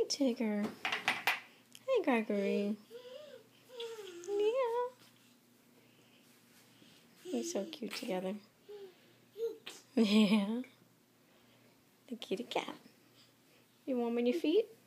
Tigger. Hey, Gregory. Yeah. You're so cute together. Yeah. The kitty cat. You warm on your feet?